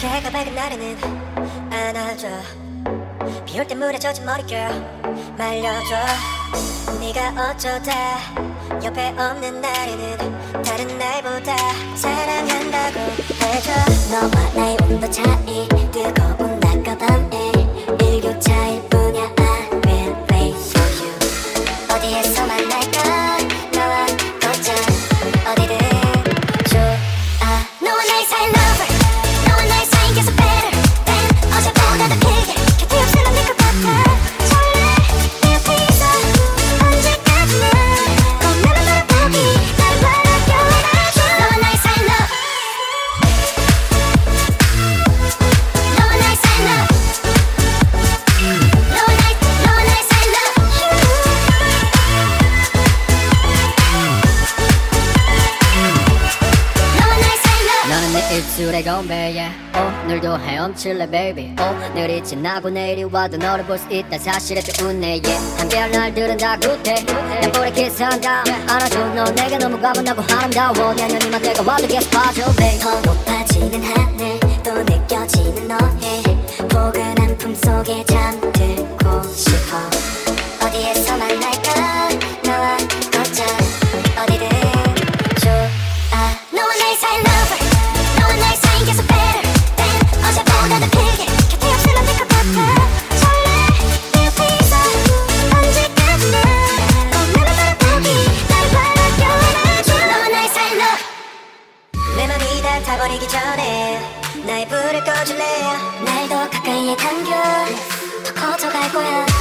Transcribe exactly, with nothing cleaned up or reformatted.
해가 밝은 날에는 안아줘. 비올 때 물에 젖은 머릿결 말려줘. 네가 어쩌다 옆에 없는 날에는 다른 날보다 사랑한다고 해줘. 너와 나의 온도 차이 뜨거운 낮과 밤에 일교차일 뿐이야. I will wait for you. 어디에서 만날까 너와 걷자 어디든 좋아. 너와 나의 사이 lover 너와 나의 사이 계속 better than 어제보다 더 길게 곁에 없으면 될 것 같아. 설레 내 앞에서 언제까지나 겁나는 너를 보기 나를 바라게 안아줘. 너와 나의 사이 love 너와 나의 사이 love 너와 나의 너와 나의 사이 love 너와 나의 사이 love. 너는 내 입술의 건배야. 오늘도 헤엄칠래 baby. 오늘이 지나고 내일이 와도 너를 볼 수 있다 사실에 또 웃네. yeah. 한별 날들은 다 굿해. 난 볼에 키스한 다음 안아줘. 너 내게 너무 과분하고 아름다워. 내년이만 내가 와도 계속 봐줘 babe. 더 높아지는 하늘 또 느껴지는 너의 포근한 품속에 잠들고 싶어. 어디에서 만날까 너와 걷자 어디든 좋아. 너와 나의 사이 lover 너와 나의 사이 계속 better than 어제보다 더 길게 곁에 없으면 될 것 같아. 설레 내 앞에서 언제까지나 겁나는 너를 보기 나를 바라게 안아줘. 너와 나의 사이 love 내 맘이 다 타버리기 전에 나의 불을 꺼줄래. 날 더 가까이에 당겨 더 커져갈 거야.